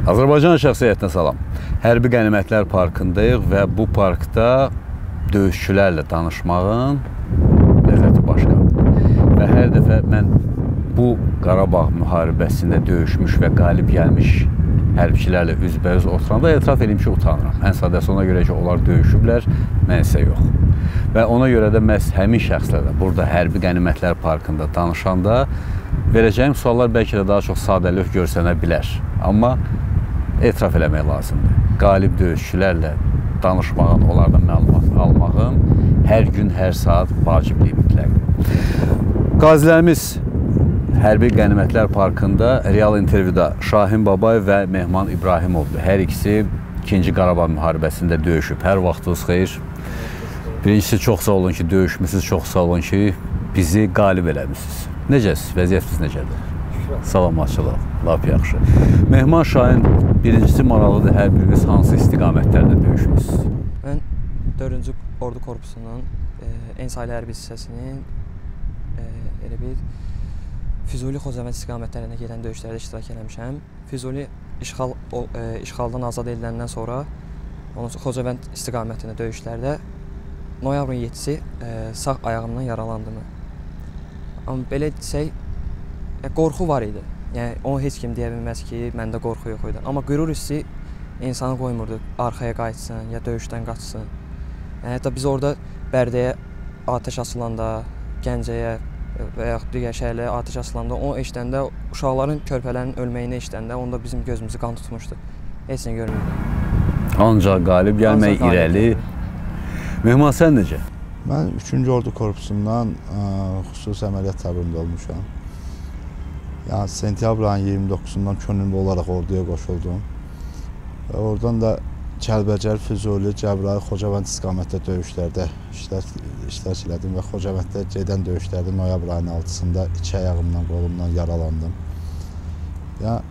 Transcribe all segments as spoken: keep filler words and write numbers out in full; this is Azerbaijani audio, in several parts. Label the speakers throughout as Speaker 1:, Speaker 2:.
Speaker 1: Azərbaycan şəxsiyyətinə salam. Hərbi Qənimətlər Parkındayıq və bu parkda döyüşçülərlə danışmağın ləzzəti başqadır. Və hər dəfə mən bu Qarabağ müharibəsində döyüşmüş və qalib gəlmiş hərbçilərlə üzbəüz oturanda etiraf edeyim ki, utanıram. Ən sadəsi ona görə ki, onlar döyüşüblər, mən isə yox. Və ona görə də məhz həmin şəxslərlə burada Hərbi Qənimətlər Parkında danışanda verəcəyim suallar bəlkə də daha çox sadəlövh görsənə bilər. Amma etiraf eləmək lazımdır. Qalib döyüşçülərlə danışmağın, onlardan məlumat almağın hər gün, hər saat vaciblik mütləqdir. Qazilərimiz Hərbi Qənimətlər Parkında real intervyuda Şahin Babayev və Mehman İbrahimovdur. Hər ikisi ikinci Qarabağ müharibəsində döyüşüb. Hər vaxtınız xeyir. Birincisi, çox sağ olun ki, döyüşmüsünüz, çox sağ olun ki, bizi qalib eləmişsiniz. Necəsiz? Vəziyyətiniz necədir? Salamatçılıq, lap yaxşı. Mehman, Şahin, birincisi maraqlıdır, hər biriniz hansı istiqamətlərdə döyüşmüşsünüz?
Speaker 2: Mən dördüncü Ordu Korpusunun Ensaylı hərbi hissəsinin elə bir Füzuli Xocavənd istiqamətlərində gedən döyüşlərdə iştirak eləmişəm. Füzuli işğal, o, e, işğaldan azad ediləndən sonra onun Xocavənd istiqamətində döyüşlərdə noyabrın yeddisi e, sağ ayağımdan yaralandım. Amma belə desək, e, qorxu var idi. Yəni, onu heç kim deyə bilməz ki, məndə qorxu yox idi. Amma qürur hissi insanı qoymurdu, arxaya qayıtsın, ya döyüşdən qaçsın. Yəni, hətta biz orada Bərdəyə atəş açılanda, Gəncəyə və yaxud digər şəhərlərə atəş açılanda, onu eşidəndə, uşaqların, körpələrin ölməyini eşidəndə, onda bizim gözümüzü qan tutmuşdu. Heç nə görmürdü. Ancaq
Speaker 1: qalib gəlmək irəli. Mehman, sən necə?
Speaker 3: Mən üçüncü Ordu Korpusundan ə, xüsusi əməliyyat təbirində olmuşam. Yəni, sentyabrın iyirmi doqquzundan könüllü olaraq orduya qoşuldum. Və oradan da Kəlbəcər, Füzuli, Cəbrayıl, Xocavənd istiqamətdə döyüşlərdə iştirak elədim və Xocavənddə gedən döyüşlərdə noyabr ayının altısında iki ayağımdan, qolumdan yaralandım. Yəni,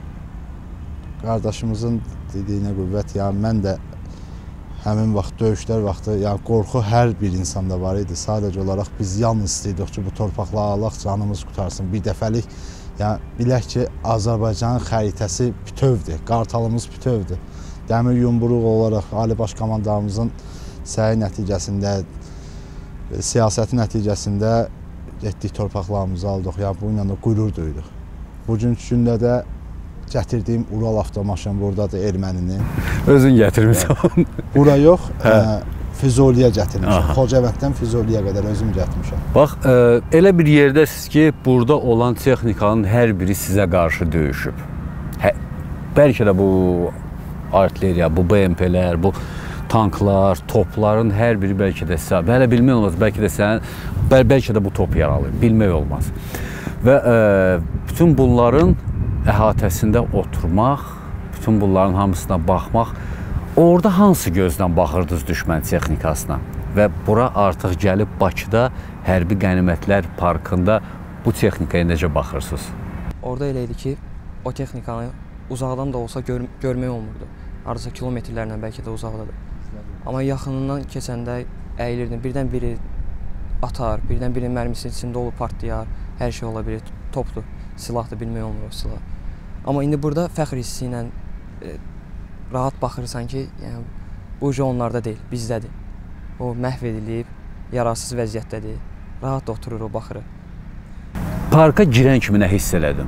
Speaker 3: qardaşımızın dediyinə qüvvət, yəni mən də həmin vaxt, döyüşlər vaxtı, yəni qorxu hər bir insanda var idi. Sadəcə olaraq biz yalnız istəyirdik ki, bu torpaqları alaq, canımız qutarsın. Bir dəfəlik, yəni bilək ki, Azərbaycanın xəritəsi bütövdür, qartalımız bütövdür. Dəmir yumruq olaraq Ali Baş Komandanımızın səyi nəticəsində, siyasəti nəticəsində getdik torpaqlarımızı aldıq. Yəni, bu ilə də qürur duyduq. Bugünkü gündə də gətirdiyim Ural avtomaşın buradadır, erməninin.
Speaker 1: Özün gətirmişsən.
Speaker 3: Bura yox, ə, Füzuliyə gətirmişəm. Xocavənddən Füzuliyə qədər özüm gətirmişəm.
Speaker 1: Bax, ə, elə bir yerdəsiz ki, burada olan texnikanın hər biri sizə qarşı döyüşüb. Hə, bəlkə də bu artilleriya, bu B M P'lər, bu tanklar, topların hər biri bəlkə də sizə, hələ bilmək olmaz, bəlkə də sən, bəl bəlkə də bu top yaralayır, bilmək olmaz. Və ə, bütün bunların əhatəsində oturmaq, bütün bunların hamısına baxmaq, orada hansı gözdən baxırdınız düşmən texnikasına? Və bura artıq gəlib Bakıda Hərbi Qənimətlər Parkında bu texnikaya necə baxırsınız?
Speaker 2: Orada elə idi ki, o texnikanı uzaqdan da olsa gör görmək olmurdu. Arası kilometrlərlə bəlkə də uzaqdadır. Amma yaxınından keçəndə əyilirdim. Birdən biri atar, birdən birinin mərmisi içində olub partlayar. Hər şey ola bilir. Topdur, silahdır, bilmək olmur o silah. Amma indi burada fəxr hissi ilə e, rahat baxırsan ki, yəni, bu ucu onlarda deyil, bizdədir. O məhv edilib, yararsız vəziyyətdədir. Rahat da oturur, o baxırıq.
Speaker 1: Parka girən kimi nə hiss elədin?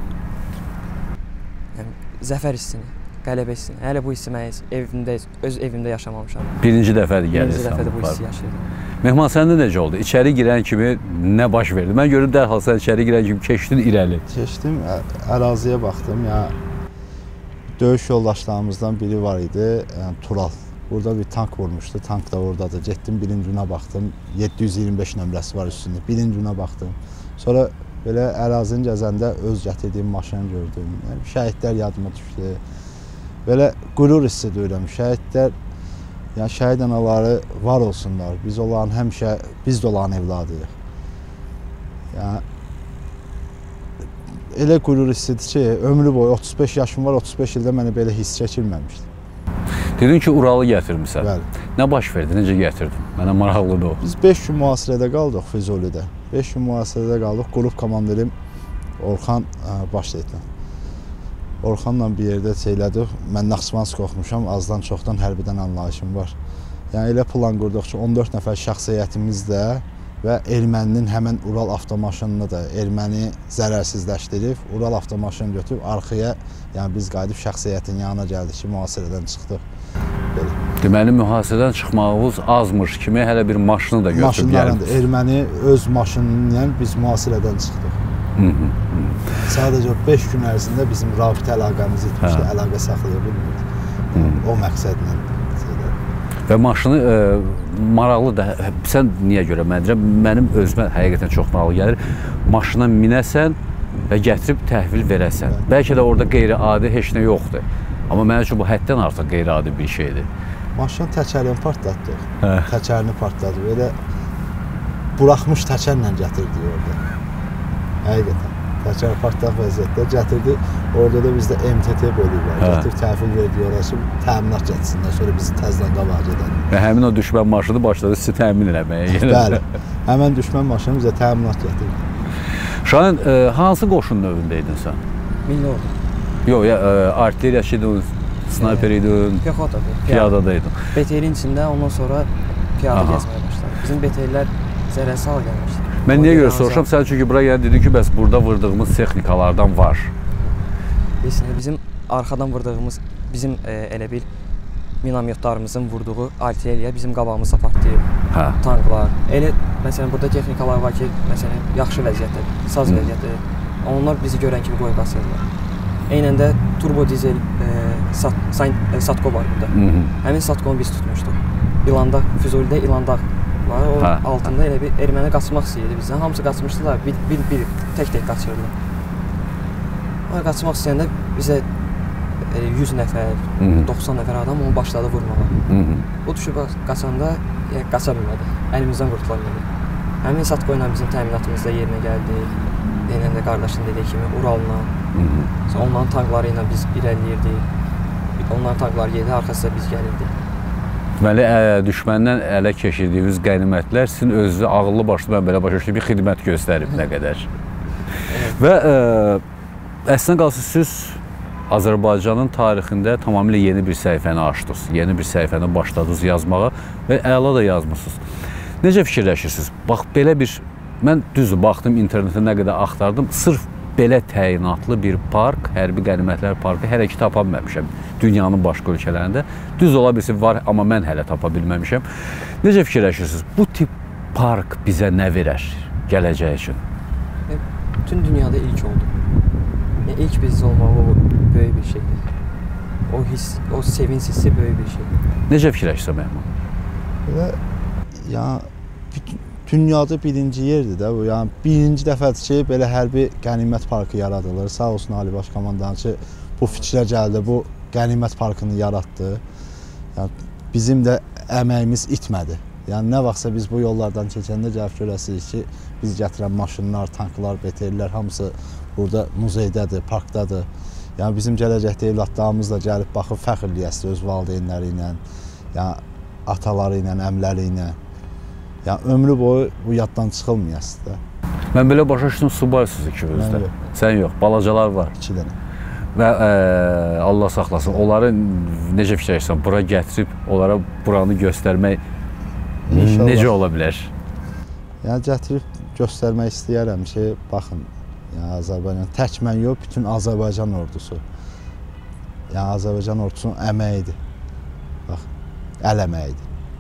Speaker 2: Yəni, zəfər hissini, qələbə hissini. Hələ bu hissi mən evimdə, öz evimdə yaşamamışam.
Speaker 1: Birinci dəfədir gəlirsən.
Speaker 2: Birinci dəfədir bu hissi yaşayırdım.
Speaker 1: Mehman, səndə necə oldu? İçəri girən kimi nə baş verdi? Mən görüm dərhal sən içəri girən kimi keçdin irəli.
Speaker 3: Keçdim, əraziyə baxdım. Yəni, döyüş yoldaşlarımızdan biri var idi, yəni, Tural. Burada bir tank vurmuşdu, tank da oradadır. Getdim, birincuna baxdım, yeddi yüz iyirmi beş nömrəsi var üstündə. Birincuna baxdım. Sonra belə ərazini gəzəndə öz gətirdiyim maşını gördüm. Yəni, şəhidlər yadıma düşdü. Belə qürur hissi duyuram. Şəhidlər, yəni şəhid anaları var olsunlar. Biz onların həmişə, biz də onların evladıyıq. Yəni, elə qürur hissidir ki, ömrü boyu otuz beş yaşım var, otuz beş ildə mənə belə hiss çəkilməmişdi.
Speaker 1: Dedin ki, Uralı gətirmişsən.
Speaker 3: Bəli.
Speaker 1: Nə baş verdi, necə gətirdin? Mənə maraqlıdır o.
Speaker 3: Biz beş gün mühasirədə qaldıq Füzulidə. beş gün mühasirədə qaldıq. Qrup komandirim Orxan baş leytenant. Orxanla bir yerdə şeylədik. Mən Naxçıvansk oxumuşam, azdan çoxdan hərbidən anlayışım var. Yəni elə plan qurduq ki, on dörd nəfər şəxsiyyətimizlə və erməninin həmən Ural avtomaşınını da erməni zərərsizləşdirib, Ural avtomaşını götürüb arxaya, yəni biz qayıdıb şəxsiyyətin yanına gəldik ki, mühasirədən çıxdıq. Belə.
Speaker 1: Deməli, mühasirədən çıxmağımız azmış kimi hələ bir maşını da götürüb gəlmişdik.
Speaker 3: Erməni öz maşınını yəni biz mühasirədən çıxdıq. Hı -hı. Sadəcə beş gün ərzində bizim rabitə əlaqəmiz itmişdi, hə. Əlaqə saxlaya bilmirdik. O məqsədlə.
Speaker 1: Və maşını e, maraqlı da, sən niyə görə mən deyirəm, mənim özümə həqiqətən çox maraqlı gəlir. Maşına minəsən və gətirib təhvil verəsən. Hə. Bəlkə də orada qeyri-adi heç nə yoxdur. Amma mənim üçün bu həddən artıq qeyri-adi bir şeydir.
Speaker 3: Maşının təkərini partlatdıq. Hə. Təkərini partladıq. Elə buraxmış təkərlə gətirdik orada. Həqiqətən. Təkər partlaq vəziyyətdə gətirdi. Orada da bizdə M T T bölüklər. Gətirib təhvil verdi orası, təminat gətirsinlər, sonra bizi təzdən qabağa gedəlim.
Speaker 1: Və həmin o düşmən maşını başladı sizi təmin eləməyə.
Speaker 3: Bəli. Həmən düşmən maşını bizə təminat gətirdi.
Speaker 1: Şahin, e, hansı qoşun növündə idin sən?
Speaker 2: Milli ordu.
Speaker 1: Yox, ya, e, artilleriyaçı idin, snayper idin, piyadada idin.
Speaker 2: B T L'in içində ondan sonra piyada gəzməyə başladı. Bizim B T L'lər zərərsiz hal gəlmişdi.
Speaker 1: Mən niyə görə soruşam? Sən çünki buraya yəni dedin ki, bəs burada vurdığımız texnikalardan var.
Speaker 2: Bizim arxadan vurdığımız, bizim e, elə bil minamyotlarımızın vurduğu artilleriya bizim qabağımızda partlayıb. Hə. Tanklar. Elə, məsələn, burada texnikalar var ki, məsələn, yaxşı vəziyyətdə, saz vəziyyətdə. Onlar bizi görən kimi qoyub basırlar. Eynən də turbo dizel e, sat, sayn, e, Satko var burada. Hı -hı. Həmin Satkonu biz tutmuşduq. İlandağ, Füzulidə İlandağ var. O hə. Altında elə bir erməni qaçmaq istəyirdi bizdən. Hamısı qaçmışdılar, bir, bir, bir tək-tək qaçırdılar. O qaçmaq istəyəndə bizə e, yüz nəfər, Hı -hı. doxsan nəfər adam onu başladı vurmağa. Hı -hı. O düşüb qaçanda yəni, qaça bilmədi, əlimizdən qurtula bilmədi. Həmin Satko ilə bizim təminatımızda yerinə gəldi. Eynən də qardaşın dediyi kimi Ural'la. Onların tankları ilə biz irəliləyirdik. Onların tankları gedirdi, arxasında biz gəlirdik.
Speaker 1: Deməli, düşməndən ələ keçirdiyiniz qənimətlər sizin özünüzü ağıllı başlı, mən belə başa düşdüm, bir xidmət göstərib nə qədər. Evet. Və ə, əslində qalsın, siz Azərbaycanın tarixində tamamilə yeni bir səhifəni açdınız. Yeni bir səhifəni başladınız yazmağa və əla da yazmışsınız. Necə fikirləşirsiniz? Bax, belə bir, mən düzdür, baxdım internetə nə qədər axtardım, sırf belə təyinatlı bir park, hərbi qənimətlər parkı hələ ki tapa bilməmişəm dünyanın başqa ölkələrində. Düz ola bilsin var, amma mən hələ tapa bilməmişəm. Necə fikirləşirsiniz? Bu tip park bizə nə verər gələcək üçün?
Speaker 2: Bütün dünyada ilk oldu. Yəni, ilk biz olmaq o böyük bir şeydir. O his, o sevinç hissi böyük bir şeydir.
Speaker 1: Necə fikirləşirsən Məhman?
Speaker 3: Və, ya, bütün dünyada birinci yerdir də bu. Yəni birinci dəfədir ki, belə hərbi qənimət parkı yaradılır. Sağ olsun Ali Baş Komandançı bu fikrə gəldi, bu qənimət parkını yaratdı. Yəni bizim də əməyimiz itmədi. Yəni nə vaxtsa biz bu yollardan keçəndə gəlib görəsiniz ki, biz gətirən maşınlar, tanklar, B T L'lər hamısı burada muzeydədir, parkdadır. Yəni bizim gələcəkdə evlatlarımız da gəlib baxıb fəxr eləyəsidir öz valideynləri ilə, yəni ataları ilə, əmləri ilə. Yəni ömrü boyu bu yaddan çıxılmayasız da.
Speaker 1: Mən belə başa düşdüm, subaysınız ikinizdə. Sən yox, balacalar var.
Speaker 3: İki dənə.
Speaker 1: Və ə, Allah saxlasın, onları necə fikirləşirsən, bura gətirib, onlara buranı göstərmək İnşallah. Necə ola bilər?
Speaker 3: Yəni gətirib göstərmək istəyərəm ki, baxın, yəni Azərbaycan, tək mən yox, bütün Azərbaycan ordusu. Yəni Azərbaycan ordusunun əməyidir. Bax, əl əməyidir.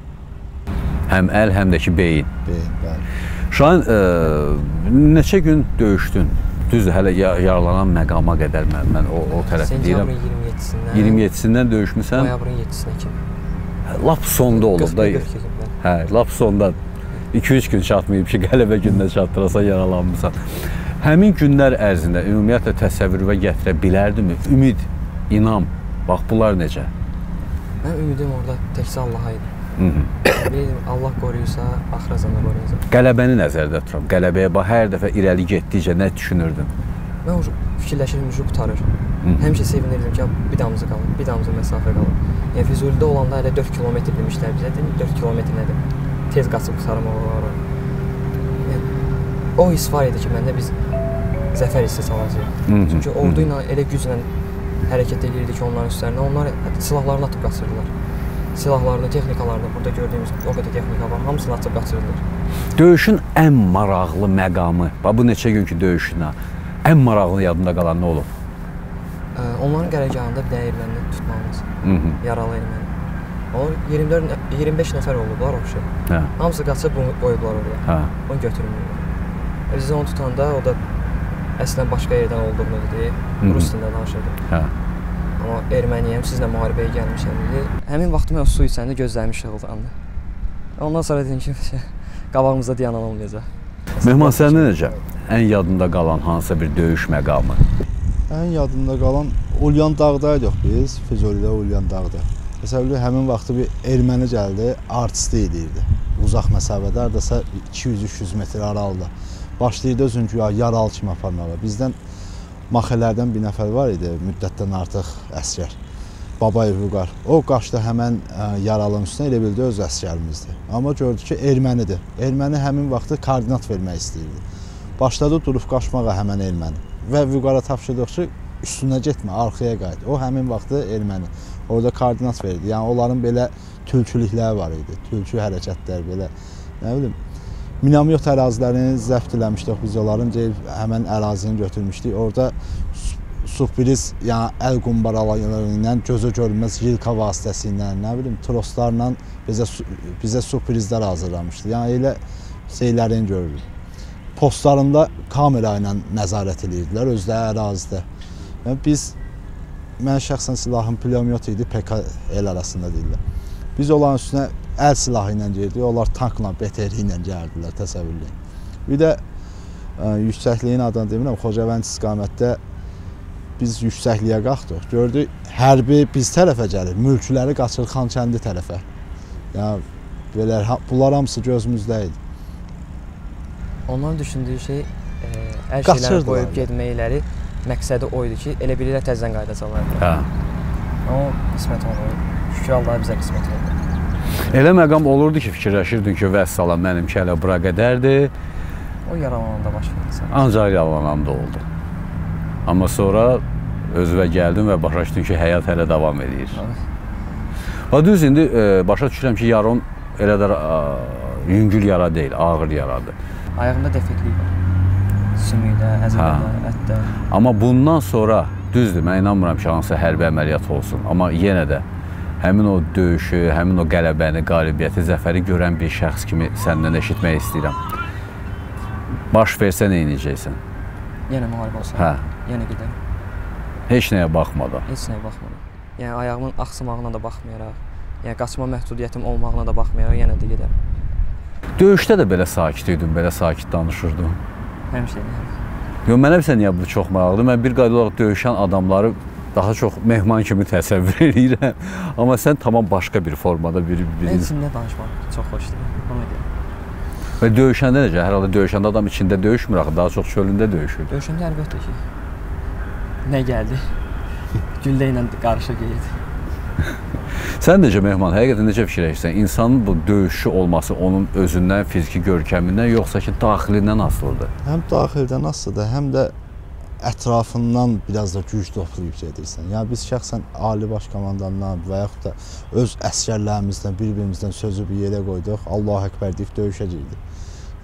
Speaker 1: Həm əl, həm də ki beyin.
Speaker 3: Beyin, bəli.
Speaker 1: Şahin, ə, neçə gün döyüşdün? Düzdür, hələ yaralanan məqama qədər mən, mən o, o tərəfi deyirəm.
Speaker 2: Sentyabrın iyirmi yeddisindən.
Speaker 1: iyirmi yeddisindən döyüşmüsən?
Speaker 2: Noyabrın yeddisinə kimi.
Speaker 1: Lap sonda olub da. Hə, lap sonda. iki üç gün çatmayıb ki, qələbə gününə çatdırasan, yaralanmışsan. Həmin günlər ərzində ümumiyyətlə təsəvvürə gətirə bilərdimi? Ümid, inam, bax bunlar necə?
Speaker 2: Mən ümidim orada təkcə Allaha idi. Bilirdim, Allah qoruyursa, axıra zaman qoruyacaq.
Speaker 1: Qələbəni nəzərdə tuturam. Qələbəyə bax, hər dəfə irəli getdikcə nə düşünürdün?
Speaker 2: Mən fikirləşirdim ki, qutarır. Həmişə sevinirdim ki, bir damcı qalır, bir damcı məsafə qalır. Yəni, Füzulidə olanda elə dörd kilometr demişlər bizə, dörd kilometr nədir? Tez qaçıb qurtarmaq olar. Yəni, o his var idi ki, məndə biz zəfər hissi çalacaq. Çünki ordu ilə elə güclə hərəkət edirdik onların üstlərinə. Onlar silahlarını atıb qaçırdılar. Silahlarını, texnikalarını, burada gördüyümüz o qədər texnika var, hamısını atıb qaçırdılar.
Speaker 1: Döyüşün ən maraqlı məqamı, bu neçə günkü döyüşünə ən maraqlı yadında qalan nə olub?
Speaker 2: Onların qərargahında bir dənə erməni tutmamız, yaralı erməni. Onlar iyirmi dörd, iyirmi beş nəfər olublar o şey. Hamısı qaçıb qoyublar oraya. Onu götürmürlər. Biz onu tutanda o da əslən başqa yerdən olduğunu dedi, rus dilində danışırdı. Amma erməniyəm, sizlə müharibəyə gəlmişəm dedi. Həmin vaxtı mən o su içəndə gözlərim işıqlandı. Ondan sonra dedim ki, qabağımızda dayanan olmayacaq.
Speaker 1: Mehman, sənin necə? Ən yadında qalan hansısa bir döyüş məqamı?
Speaker 3: Ən yadında qalan Ulyan dağdaydıq biz, Füzulidə Ulyan dağda. Təsəvvürlü həmin vaxtı bir erməni gəldi, artisti edirdi. Uzaq məsafədə, hardasa iki yüz üç yüz metr aralıda. Başlayırdı özünkü yaralı kimi aparmağa. Bizdən maxələrdən bir nəfər var idi, müddətdən artıq əsgər. Babayev Vüqar. O qaçdı həmən yaralının üstünə, elə bildi öz əsgərimizdir. Amma gördü ki, ermənidir. Erməni həmin vaxtı koordinat vermək istəyirdi. Başladı durub qaçmağa həmən erməni. Və Vüqara tapşırdıq ki, üstünə getmə, arxaya qayıt. O həmin vaxtı erməni. Orada koordinat verdi. Yəni onların belə tülkülükləri var idi. Tülkü hərəkətlər belə, nə bilim. Minamyot ərazilərini zəbt eləmişdik biz onların, deyib həmən ərazini götürmüşdük. Orada sürpriz, yəni əl qumbaraları ilə, gözə görünməz yilka vasitəsilə, nə bilim, troslarla bizə, bizə sürprizlər hazırlamışdı. Yəni elə şeylərini görürük. Postlarında kamera ilə nəzarət edirdilər özləri ərazidə. Yəni biz, mən şəxsən silahım pulemyot idi, P K el arasında deyirlər. Biz onların üstünə əl silahı ilə girdik, onlar tankla, B T R ilə gəldilər, təsəvvürləyin. Bir də ə, yüksəkliyin adını demirəm, Xocavənd istiqamətdə biz yüksəkliyə qalxdıq. Gördük, hərbi biz tərəfə gəlir, mülkləri qaçır Xankəndi tərəfə. Yəni, belə, bunlar hamısı gözümüzdə idi.
Speaker 2: Onların düşündüyü şey, e, hər şeyləri qoyub getməkləri məqsədi o idi ki, elə bilirlər təzdən qayıdacaqlar.
Speaker 1: Hə.
Speaker 2: Amma qismət olmadı. Şükür Allah bizə qismət oldu.
Speaker 1: Elə məqam olurdu ki, fikirləşirdin ki, vəssalam, mənimki hələ bura qədərdir.
Speaker 2: O yaralananda baş verdi.
Speaker 1: Ancaq yaralananda oldu. Amma sonra özünə gəldin və başa düşdün ki, həyat hələ davam edir. Ha, düz indi e, başa düşürəm ki, yaron elə də yüngül yara deyil, ağır yaradır.
Speaker 2: Ayağında defeklik var. Sümükdə, əzələdə, ətdə.
Speaker 1: Amma bundan sonra, düzdür, mən inanmıram ki, hansısa hərbi əməliyyat olsun. Amma yenə də həmin o döyüşü, həmin o qələbəni, qalibiyyəti, zəfəri görən bir şəxs kimi səndən eşitmək istəyirəm. Baş versə nə edəcəksən?
Speaker 2: Yenə müharibə olsa,
Speaker 1: hə.
Speaker 2: Yenə gedərəm.
Speaker 1: Heç nəyə baxmadan?
Speaker 2: Heç nəyə baxmadan. Yəni, ayağımın axsımağına da baxmayaraq, yəni qaçma məhdudiyyətim olmağına da baxmayaraq, yenə də gedərəm.
Speaker 1: Döyüşdə də belə sakit idin, belə sakit danışırdın?
Speaker 2: Həmişə eləyəm.
Speaker 1: Yox, mənə bilsə niyə bu çox maraqlıdır. Mən bir qayda olaraq döyüşən adamları daha çox mehman kimi təsəvvür edirəm. Amma sən tamam başqa bir formada bir... bir...
Speaker 2: Mən içində danışmaq çox xoşdur. Ona görə.
Speaker 1: Və döyüşəndə necə? Hər halda döyüşəndə adam içində döyüşmür axı, daha çox çölündə döyüşür.
Speaker 2: Döyüşəndə əlbəttə ki, nə gəldi? Güllə ilə qarışıq geldi.
Speaker 1: Sən necə Mehman, həqiqətən necə fikirləşirsən? İnsanın bu döyüşçü olması onun özündən, fiziki görkəmindən, yoxsa ki, daxilindən asılıdır?
Speaker 3: Həm daxildən asılıdır, həm də ətrafından biraz da güc toplayıb gedirsən. Yəni biz şəxsən ali baş komandandan və yaxud da öz əsgərlərimizdən, bir-birimizdən sözü bir yerə qoyduq, Allahu Əkbər deyib döyüşə girdik.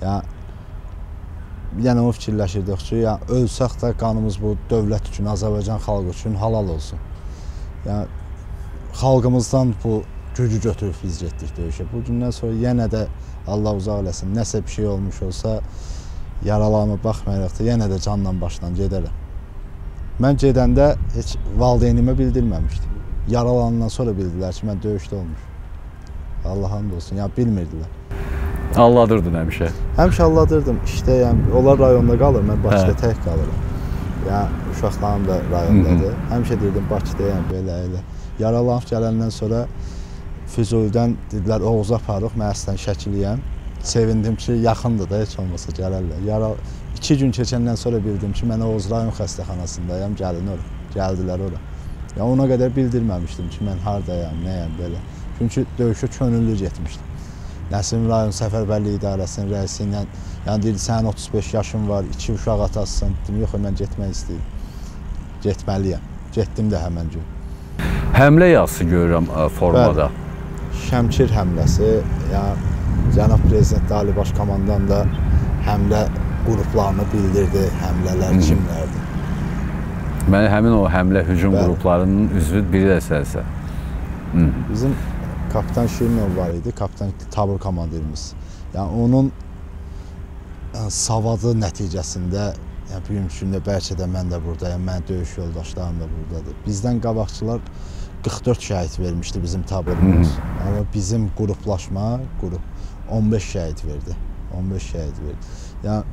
Speaker 3: Yəni yəni o fikirləşirdik ki, yəni ölsək də qanımız bu dövlət üçün, Azərbaycan xalqı üçün halal olsun. Yəni xalqımızdan bu gücü götürüb biz getdik döyüşə. Bu gündən sonra yenə də Allah uzaq eləsin, nəsə bir şey olmuş olsa, yaralarıma baxmayaraq da yenə də canla başla gedərəm. Mən gedəndə heç valideynimə bildirməmişdim. Yaralanandan sonra bildilər ki, mən döyüşdə olmuşum. Allah hamd olsun, yəni bilmirdilər.
Speaker 1: Alladırdın həmişə? Həmişə
Speaker 3: alladırdım. İşte yəni, onlar rayonda qalır, mən Bakıda tək qalıram. Yəni, uşaqlarım da rayondadır. Həmişə deyirdim, Bakıdayım, belə, elə. Yaralanıb gələndən sonra Füzulidən dedilər, Oğuz'a aparıq, mən əslən şəkiliyəm. Sevindim ki, yaxındır da, heç olmasa gələrlər. Yara... İki gün keçəndən sonra bildim ki, mən Oğuz rayon xəstəxanasındayım, gəlin ora. Gəldilər ora. Yəni, ona qədər bildirməmişdim ki, mən haradayam, nəyəm, belə. Çünki döyüşə könüllü getmişdim. Nəsim rayon Səfərbərlik İdarəsinin rəisi ilə, yəni deyildi, sənin otuz beş yaşın var, iki uşaq atasısın. Dedim, yox, mən getmək istəyirəm. Getməliyəm. Getdim də həmən gün.
Speaker 1: Həmlə yazısı görürəm ə, formada.
Speaker 3: Bəli, Şəmkir həmləsi, yəni cənab prezident Ali Baş Komandan da həmlə qruplarını bildirdi, həmlələr kimlərdir.
Speaker 1: Mənə həmin o həmlə hücum Bəli. qruplarının üzvü biri də sənsə.
Speaker 3: Bizim kapitan Şirinov var idi, kapitan tabur komandirimiz. Yəni onun yəni, savadı nəticəsində yəni, bugünkü gündə bəlkə də mən də buradayım, mən döyüş yoldaşlarım da buradadır. Bizdən qabaqçılar qırx dörd şəhid vermişdi bizim taburumuz. Amma bizim qruplaşma, qrup on beş şəhid verdi. on beş şəhid verdi. Yəni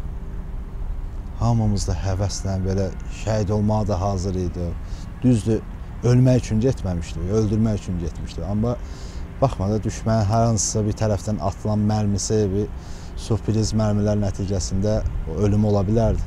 Speaker 3: hamımız da həvəslə belə şəhid olmağa da hazır idi. Düzdür, ölmək üçün getməmişdi, öldürmək üçün getmişdi. Amma baxmada düşmənin hər hansısa bir tərəfdən atılan mərmisi, bir sürpriz mərmilər nəticəsində ölüm ola bilərdi.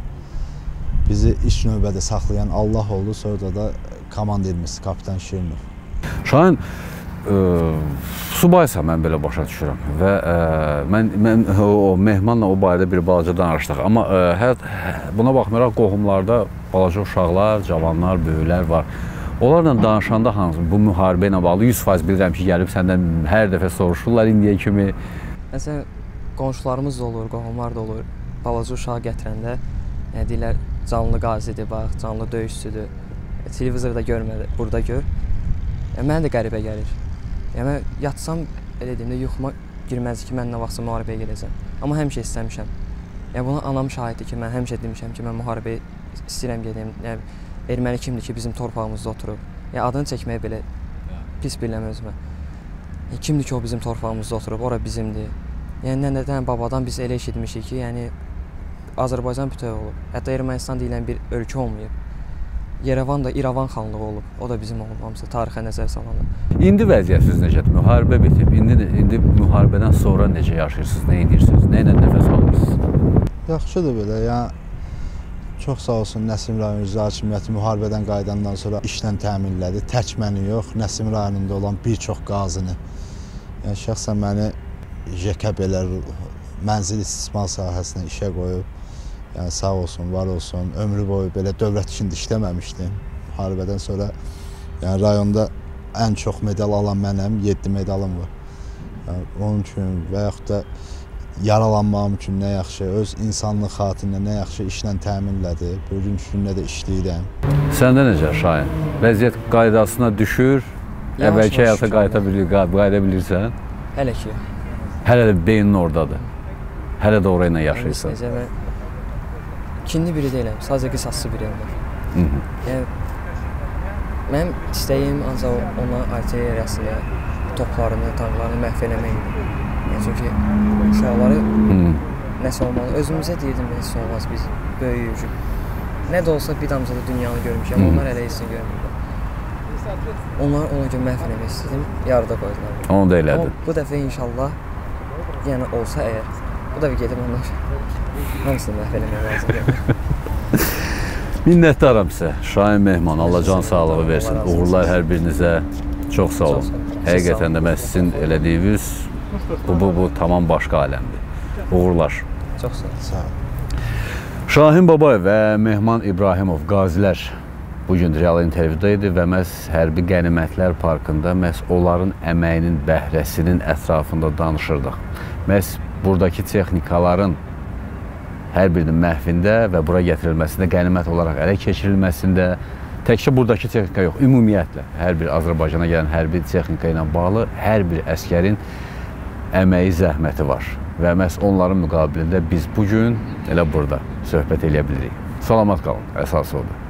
Speaker 3: Bizi ilk növbədə saxlayan Allah oldu, sonra da komandirimiz, kapitan Şirinov.
Speaker 1: Şahin, ə, subaysa mən belə başa düşürəm və ə, mən, mən o Mehmanla o barədə bir balaca danışdıq. Amma ə, hər, buna baxmayaraq qohumlarda balaca uşaqlar, cavanlar, böyüklər var. Onlarla danışanda hansı bu müharibə ilə bağlı yüz faiz bilirəm ki, gəlib səndən hər dəfə soruşurlar indiyə kimi.
Speaker 2: Məsələn, qonşularımız da olur, qohumlar da olur. Balaca uşağı gətirəndə yəni deyirlər, canlı qazidir, bax, canlı döyüşçüdür. Televizorda görmədi, burada gör. Yəni, mənə də qəribə gəlir. Yəni, mən yatsam, elə deyim də, yuxuma girməz ki, mən nə vaxtsa müharibəyə gedəcəm. Amma həmişə istəmişəm. Yəni, buna anam şahiddir ki, mən həmişə demişəm ki, mən müharibəyə istəyirəm gedeyim. Yəni, erməni kimdir ki, bizim torpağımızda oturub. Yəni, adını çəkməyə belə pis biləm özümə. Yəni, kimdir ki, o bizim torpağımızda oturub, ora bizimdir. Yəni, nənədən, babadan biz elə eşitmişik ki, yəni, Azərbaycan bütöv olub. Hətta Ermənistan deyilən bir ölkə olmayıb. Yerevan da İrəvan xanlığı olub. O da bizim olub, hamısı tarixə nəzər salanda.
Speaker 1: İndi vəziyyətiniz necədir? Müharibə bitib. İndi, indi müharibədən sonra necə yaşayırsınız? Nə edirsiniz? Nə ilə nəfəs alırsınız?
Speaker 3: Yaxşıdır belə. Yəni, çox sağ olsun Nəsim rayon icra hakimiyyəti müharibədən qayıdandan sonra işlə təminlədi. Tək məni yox, Nəsim rayonunda olan bir çox qazini. Yəni, şəxsən məni J K B-lər mənzil istismar sahəsinə işə qoyub. Yəni, sağ olsun, var olsun, ömrü boyu belə dövlət içində işləməmişdim. Müharibədən sonra yəni, rayonda ən çox medal alan mənəm, yeddi medalım var. Yəni, onun üçün və yaxud da yaralanmağım üçün nə yaxşı, öz insanlıq xatirinə nə yaxşı işlə təminlədi. Bugünkü gündə də işləyirəm.
Speaker 1: Səndə necə Şahin? Vəziyyət qaydasına düşür, əvvəlki həyata qayıda bilir, qayıda bilirsən?
Speaker 2: Hələ ki.
Speaker 1: Hələ də beynin oradadır. Hələ də orayla yaşayırsan.
Speaker 2: Necə, mən ikinci biri deyiləm, sadəcə qisaslı biriyəm var. Yəni, mənim istəyim ancaq ona artilleriyasını, toplarını, tanklarını məhv eləməkdir. Yəni, çünki uşaqları nəsə olmalı. Özümüzə deyirdim, nəsə olmaz, biz böyüyük. Nə də olsa bir damcada dünyanı görmüşəm, onlar elə hissini görmürlər. Onlar ona görə məhv eləmək istədim, yarıda qoydular.
Speaker 1: Onu da elədi.
Speaker 2: Amma bu dəfə inşallah, yəni olsa əgər, bu dəfə gedib onlar hamısını məhv eləmək lazımdır.
Speaker 1: Minnətdaram sizə, Şahin Mehman, Allah can sağlığı versin. Uğurlar hər birinizə, çox sağ olun. Həqiqətən də mən sizin elədiyiniz bu, bu, bu tamam başqa aləmdir. Uğurlar.
Speaker 2: Çox sağ olun.
Speaker 3: Sağ olun.
Speaker 1: Şahin Babayev və Mehman İbrahimov, qazilər bugün real intervyuda idi və məhz hərbi qənimətlər parkında məhz onların əməyinin, bəhrəsinin ətrafında danışırdıq. Məhz buradakı texnikaların hər birinin məhvində və bura gətirilməsində, qənimət olaraq ələ keçirilməsində, təkcə buradakı texnika yox, ümumiyyətlə, hər bir Azərbaycana gələn hərbi texnika ilə bağlı hər bir əskərin əməyi, zəhməti var. Və məhz onların müqabilində biz bugün elə burada söhbət eləyə bilirik. Salamat qalın, əsası odur.